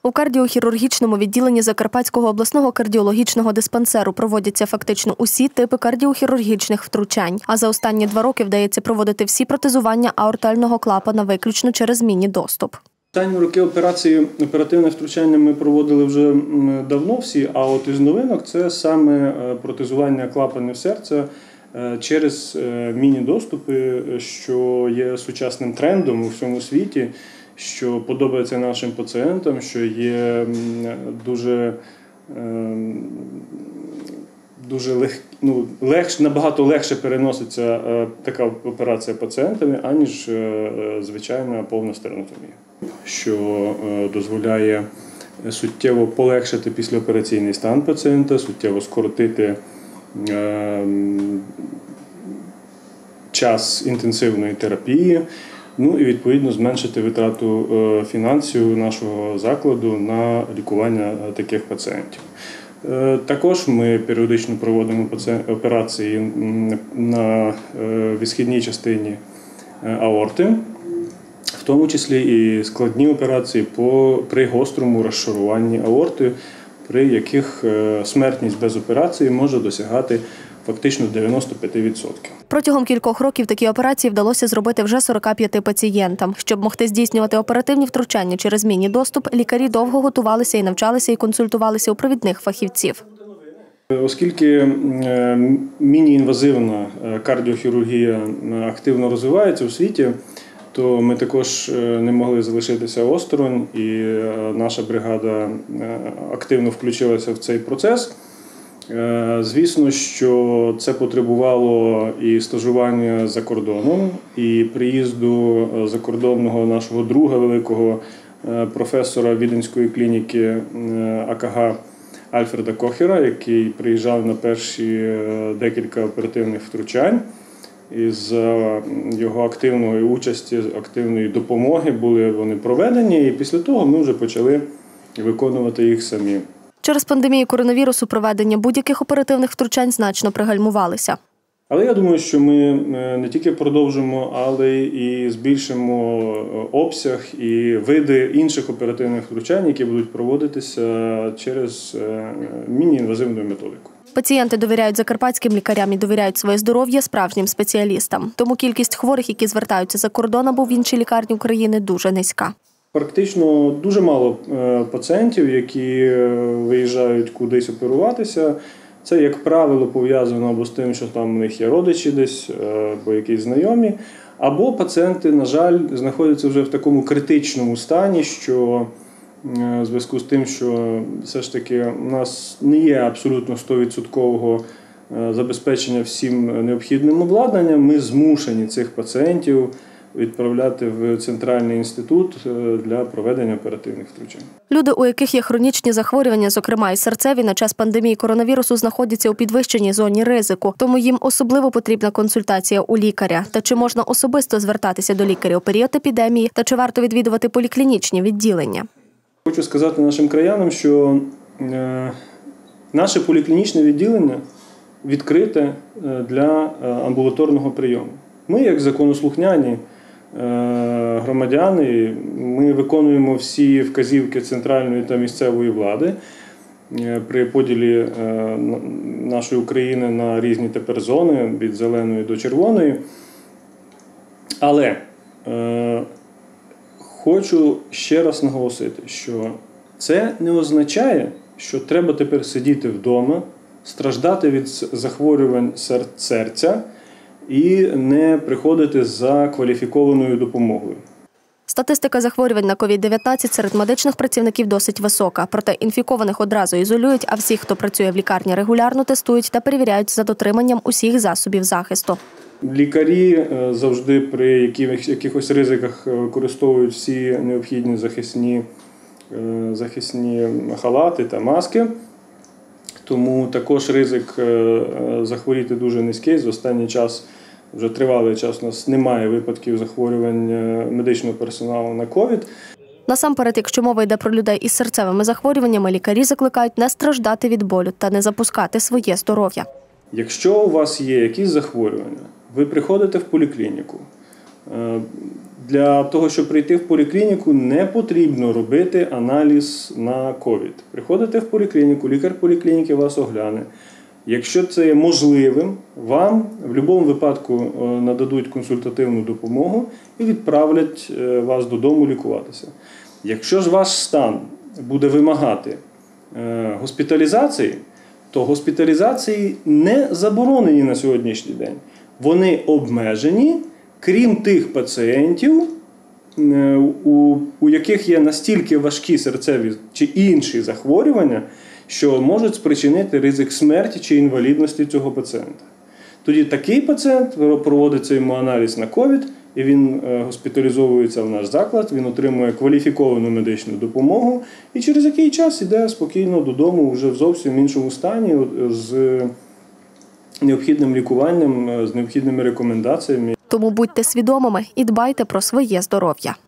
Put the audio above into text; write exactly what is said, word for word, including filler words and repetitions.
У кардіохірургічному відділенні Закарпатського обласного кардіологічного диспансеру проводяться фактично усі типи кардіохірургічних втручань. А за останні два роки вдається проводити всі протезування аортального клапана виключно через міні-доступ. Останні роки операції, оперативне втручання ми проводили вже давно всі, а от із новинок це саме протезування клапанів серця через міні-доступи, що є сучасним трендом у всьому світі, що подобається нашим пацієнтам, що є дуже, дуже лег, ну, легш, набагато легше переноситься така операція пацієнтами, аніж звичайна повна стернотомія, що дозволяє суттєво полегшити післяопераційний стан пацієнта, суттєво скоротити час інтенсивної терапії, ну і відповідно зменшити витрату фінансів нашого закладу на лікування таких пацієнтів. Також ми періодично проводимо операції на висхідній частині аорти, в тому числі і складні операції по, при гострому розшаруванні аорти, при яких смертність без операції може досягати фактично дев'яносто п'ять відсотків. Протягом кількох років такі операції вдалося зробити вже сорока п'яти пацієнтам. Щоб могти здійснювати оперативні втручання через міні-доступ, лікарі довго готувалися і навчалися і консультувалися у провідних фахівців. Оскільки міні-інвазивна кардіохірургія активно розвивається у світі, то ми також не могли залишитися осторонь, і наша бригада активно включилася в цей процес. Звісно, що це потребувало і стажування за кордоном, і приїзду закордонного нашого друга великого професора Віденської клініки А Ка Га Альфреда Кохера, який приїжджав на перші декілька оперативних втручань. І за його активної участі, активної допомоги були вони проведені, і після того ми вже почали виконувати їх самі. Через пандемію коронавірусу проведення будь-яких оперативних втручань значно пригальмувалися. Але я думаю, що ми не тільки продовжимо, але і збільшимо обсяг і види інших оперативних втручань, які будуть проводитися через міні-інвазивну методику. Пацієнти довіряють закарпатським лікарям і довіряють своє здоров'я справжнім спеціалістам. Тому кількість хворих, які звертаються за кордон або в інші лікарні України, дуже низька. Практично дуже мало пацієнтів, які виїжджають кудись оперуватися. Це, як правило, пов'язано або з тим, що там у них є родичі десь, або якісь знайомі. Або пацієнти, на жаль, знаходяться вже в такому критичному стані, що в зв'язку з тим, що все ж таки у нас не є абсолютно сто відсотків забезпечення всім необхідним обладнанням, ми змушені цих пацієнтів відправляти в Центральний інститут для проведення оперативних втручань. Люди, у яких є хронічні захворювання, зокрема і серцеві, на час пандемії коронавірусу знаходяться у підвищеній зоні ризику. Тому їм особливо потрібна консультація у лікаря. Та чи можна особисто звертатися до лікаря у період епідемії, та чи варто відвідувати поліклінічні відділення? Хочу сказати нашим краянам, що наше поліклінічне відділення відкрите для амбулаторного прийому. Ми, як законослухняні громадяни, ми виконуємо всі вказівки центральної та місцевої влади при поділі нашої України на різні тепер зони, від зеленої до червоної. Але е, хочу ще раз наголосити, що це не означає, що треба тепер сидіти вдома, страждати від захворювань серця і не приходити за кваліфікованою допомогою. Статистика захворювань на ковід дев'ятнадцять серед медичних працівників досить висока. Проте інфікованих одразу ізолюють, а всіх, хто працює в лікарні, регулярно тестують та перевіряють за дотриманням усіх засобів захисту. Лікарі завжди при якихось ризиках використовують всі необхідні захисні, захисні халати та маски. Тому також ризик захворіти дуже низький. За останній час, вже тривалий час, у нас немає випадків захворювань медичного персоналу на ковід. Насамперед, якщо мова йде про людей із серцевими захворюваннями, лікарі закликають не страждати від болю та не запускати своє здоров'я. Якщо у вас є якісь захворювання, ви приходите в поліклініку, Для того, щоб прийти в поліклініку, не потрібно робити аналіз на ковід. Приходите в поліклініку, лікар поліклініки вас огляне. Якщо це є можливим, вам в будь-якому випадку нададуть консультативну допомогу і відправлять вас додому лікуватися. Якщо ж ваш стан буде вимагати госпіталізації, то госпіталізації не заборонені на сьогоднішній день. Вони обмежені, крім тих пацієнтів, у, у яких є настільки важкі серцеві чи інші захворювання, що можуть спричинити ризик смерті чи інвалідності цього пацієнта. Тоді такий пацієнт, проводиться йому аналіз на ковід, і він госпіталізовується в наш заклад, він отримує кваліфіковану медичну допомогу і через який час йде спокійно додому вже в зовсім іншому стані з необхідним лікуванням, з необхідними рекомендаціями. Тому будьте свідомими і дбайте про своє здоров'я.